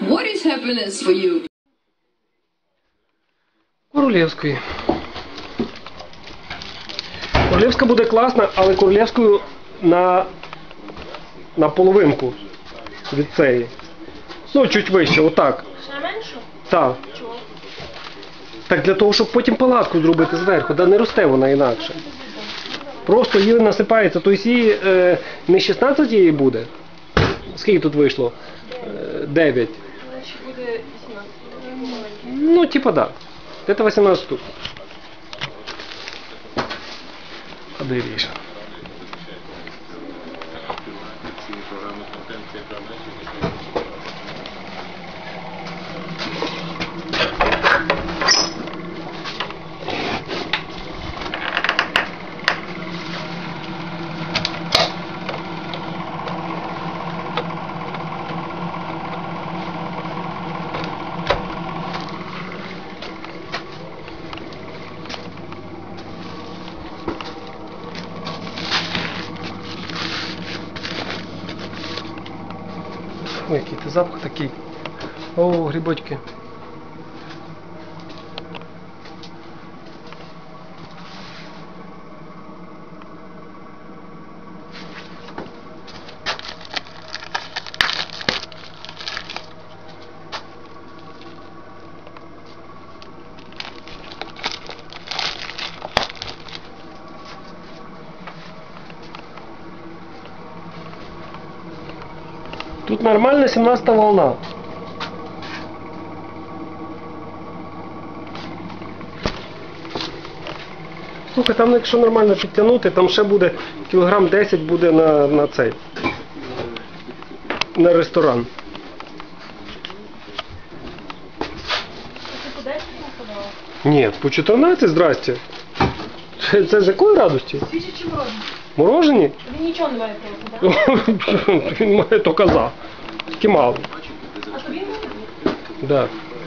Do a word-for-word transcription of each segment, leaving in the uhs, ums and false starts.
What is happiness for you? Королевської. Королевська буде класна, але королевською на, на половинку від цієї. Ну, чуть вище, отак. Ще менше? Так. Чого? Так для того, щоб потім палатку зробити зверху, да не росте вона інакше. Просто її насипається, тобто її е, не шістнадцять її буде. Скільки тут вийшло? Е, дев'ять. Значить буде вісімнадцять. Ну, типа да. Це вісімнадцять штук. А де ріша? Ой, який це запах такий. О, грибочки. Тут нормально сімнадцята волна. Слухай, там якщо нормально підтягнути, там ще буде кілограм десять буде на, на цей. На ресторан. Ти по десять подала? Ні, по чотирнадцять, здрасте. Це, це з якої радості? Свіжі чи морожені? Морожені? Він нічого не має проти, так? Він має то коза. Тільки мало. А тобі не буде? Да.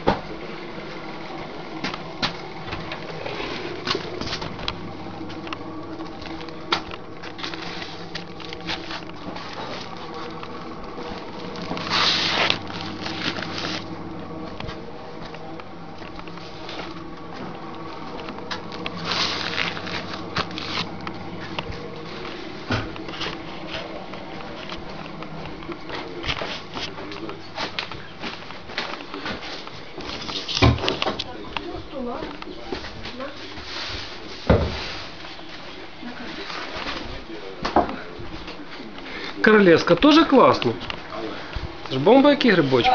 Королевська теж класно. Це ж бомба, які грибочки.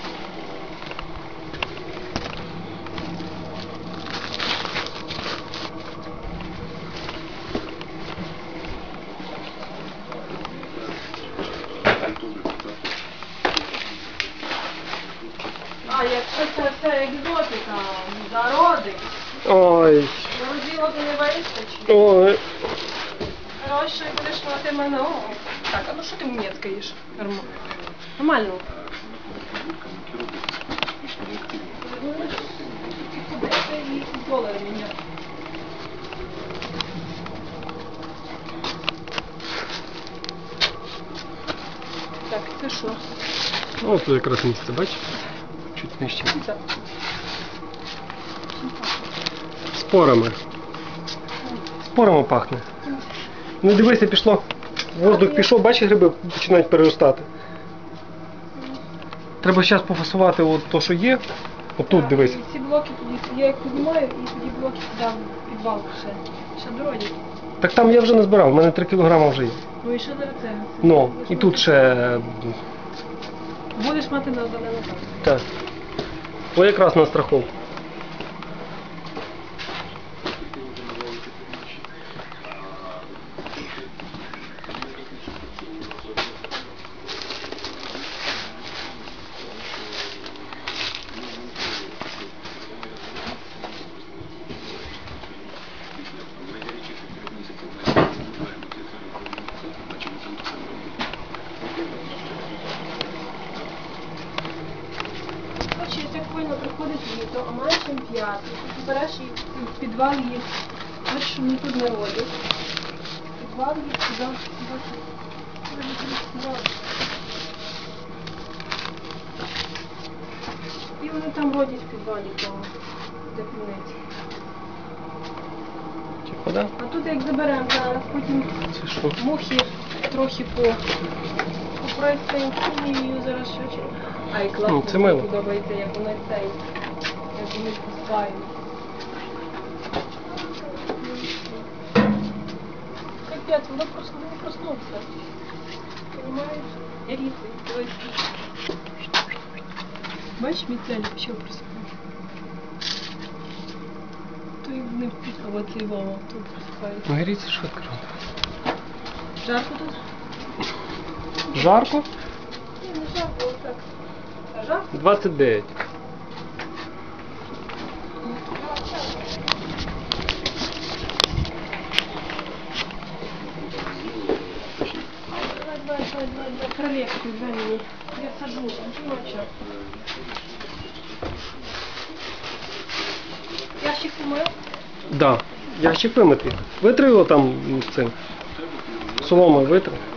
А, якщо це все екзотика, зароди. Ой. Народіло то не вистачить. Ой. Коротше, будеш мати мене. О, так, а ну що ти мені ткаєш? Нормально. Нормально. Долари мені. Так, це що? Ось тут якраз місце, бачиш? Чуть нижче. Так. Спорами. Спорами пахне. Ну дивися, пішло. Воздух пішов, бачиш, гриби починають переростати. Треба зараз пофасувати от то, що є. Отут Так, дивись. і ці блоки тоді, я їх піднімаю, і тоді блоки туди в підвал ще. Ще дорогі. Так там я вже не збирав, в мене три кілограми вже є. Ну і ще зараз це. Ну, і тут ще... Будеш мати на зелену карту. Так. О, якраз на страховку. Повинно приходить літо, а маєш п'ятий, ти береш і в підвал їх, бачиш, що вони тут не родять. В підвал їх туди, туди, туди. вони там водять в підвалі того, де півниці. Типа, да? А тут як заберемо зараз, потім Це що? мухи трохи по попросить хімію зараз ще. Ай, класно, Ну, це мило. мені подобається, як вони цей, як вони пускають. Капець, воно просто не проснувся. Понимаєш? Я різний. Бачиш, міцель ще просипає. То і вони під, а от цей Вова тут просипають. Ну, гріться швидко. Жарко тут? Жарко? Ні, не жарко, отак. А жарко? двадцять дев'ять. Давай, давай, давай, давай, давай, проверку, дай мне. Я сажу, ночью. Ящик помыл? Да. Ящик вимитий. Витри його там м, цим. Соломою витри.